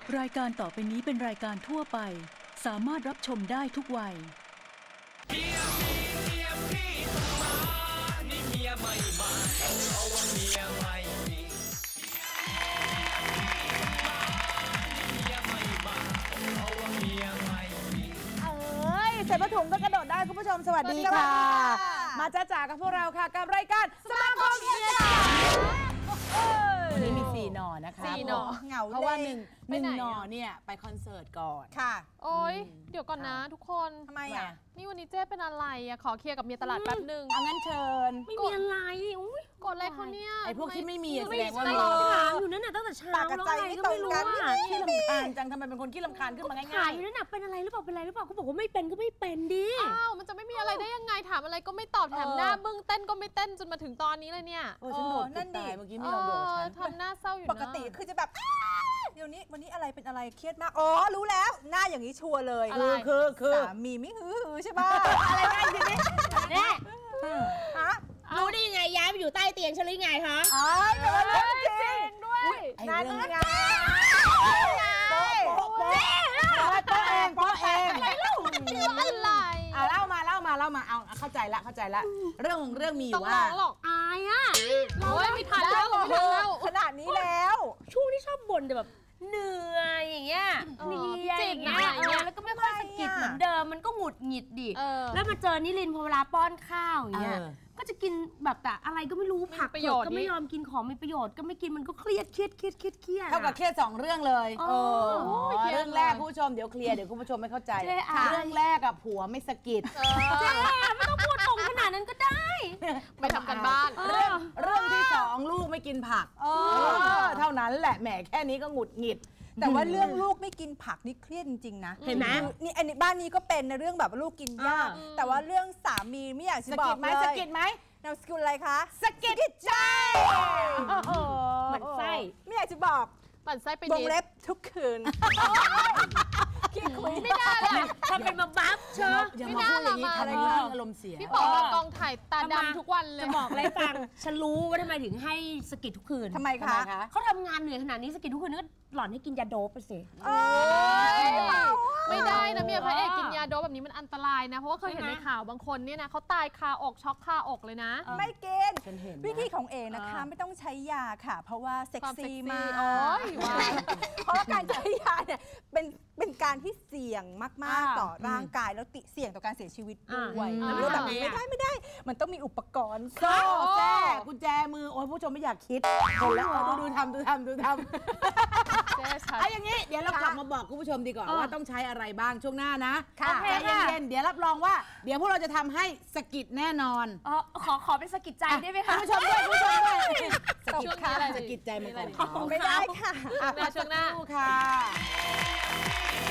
รายการต่อไปนี้เป็นรายการทั่วไปสามารถรับชมได้ทุกวัยเมียพี่ต้องมานี่เมียไม่มาเอาว่าเมียไม่มีใส่ผ้าถุงก็กระโดดได้คุณผู้ชมสวัสดีค่ะมาจ้าจ๋ากับพวกเราค่ะกับรายการสมาคมเมียจ๋าวันนี้มี4 หน่อนะคะ4 หน่อเหงาเพราะว่า1 หน่อเนี่ยไปคอนเสิร์ตก่อนค่ะโอ๊ยเดี๋ยวก่อนนะทุกคนทำไมอ่ะนี่วันนี้เจ๊เป็นอะไรอ่ะขอเคลียร์กับเมียตลาดแป๊บนึงงั้นเชิญไม่มีอะไรกดอะไรเขาเนี่ยไอ้พวกที่ไม่มีแสดงว่ามีถามอยู่นั่นน่ะตั้งแต่เช้าแล้วอะไรก็ไม่รู้อ่ะขี้รำคาญจังทำไมเป็นคนขี้รำคาญขึ้นมาง่ายๆถามอยู่นั่นน่ะเป็นอะไรหรือเปล่าเป็นอะไรหรือเปล่าเขาบอกว่าไม่เป็นก็ไม่เป็นดิอ้าวมันจะไม่มีอะไรได้ยังไงถามอะไรก็ไม่ตอบแถมหน้าบึ้งเต้นก็ไม่เต้นจนมาถึงตอนนี้เลยเนี่ยฉันโดดนั่นดิเมื่อกี้ไม่ลองโดดฉันทำหน้าเศร้าอยู่ปกติคือจะแบบเดี๋ยวนี้วันนี้อะไรเป็นอะไรเครียดมากอ๋อรู้แล้วหน้าอย่างนี้ชัวร์เลยคือสามีไม่ฮือใช่ป่ะอะไรกันทีนี้เนี่ยรู้ได้ยังไงย้ายไปอยู่ใต้เตียงฉันหรือไงคะอ๋อเป็นเรื่องจริงด้วยนั่นไงโป๊ะเองอะไรเล่าอะไรเล่ามาเอาเข้าใจละเรื่องมีว่าอายอ่ะเราไม่ทันแล้วขนาดนี้แล้วช่วงที่ชอบบ่นแต่แบบเหนื่อยอย่างเงี้ยอย่างเงี้ยแล้วก็ไม่ค่อยสกิดเหมือนเดิมมันก็หงุดหงิดดิแล้วมาเจอนิรินทร์พอเวลาป้อนข้าวอย่างเงี้ยก็จะกินแบบแต่อะไรก็ไม่รู้ผักก็ไม่ยอมกินของมีประโยชน์ก็ไม่กินมันก็เครียดเท่ากับเครียด2 เรื่องเลยเรื่องแรกคุณผู้ชมเดี๋ยวเคลียร์เดี๋ยวคุณผู้ชมไม่เข้าใจเรื่องแรกกับผัวไม่สกิดไม่ต้องพูดตรงขนาดนั้นก็ได้ไม่ทำกันบ้านเรื่องที่2ลูกไม่กินผักเท่านั้นแหละแหมแค่นี้ก็หงุดหงิดแต่ว่าเรื่องลูกไม่กินผักนี่เครียดจริงๆนะเห็นไหมนี่อันนี้บ้านนี้ก็เป็นในเรื่องแบบลูกกินยากแต่ว่าเรื่องสามีไม่อยากจะบอกเลยสกิดไหมนามสกุลอะไรคะสกิดใจเหมือนไส้ไม่อยากจะบอกปั่นไส้ไปวงเล็บทุกคืนขี้คุยไม่ได้เลยทำเป็นมาบัฟเชอะไม่น่าอย่างนี้ทำให้เรื่องอารมณ์เสียพี่ป๋อมากองถ่ายตาดำทุกวันเลยจะบอกอะไรฟังฉันรู้ว่าทำไมถึงให้สกิดทุกคืนทำไมคะเขาทำงานเหนื่อยขนาดนี้สกิดทุกคืนก็หล่อนให้กินยาโดปไปสิไม่ได้นะเมียพระเอกกินยาโดปแบบนี้มันอันตรายนะเพราะว่าเคยเห็นในข่าวบางคนเนี่ยนะเขาตายคาอกช็อกคาอกเลยนะไม่เกณฑ์วิธีของเองนะคะไม่ต้องใช้ยาค่ะเพราะว่าเซ็กซี่มากเพราะการใช้ยาเนี่ยเป็นการที่เสี่ยงมากๆต่อร่างกายแล้วเสี่ยงต่อการเสียชีวิตด้วยแล้วแบบนี้ไม่ได้มันต้องมีอุปกรณ์โซ่แจ้กุญแจมือโอ้ยผู้ชมไม่อยากคิดคนแล้วดูทำอย่างนี้เดี๋ยวเรากลับมาบอกคุณผู้ชมดีกว่าว่าต้องใช้อะไรบ้างช่วงหน้านะใจเย็นๆเดี๋ยวรับรองว่าเดี๋ยวพวกเราจะทำให้สกิดแน่นอนขอเป็นสกิดใจได้ไหมคะผู้ชมด้วยสกิดใจมาก่อนไม่ได้ค่ะช่วงหน้าค่ะ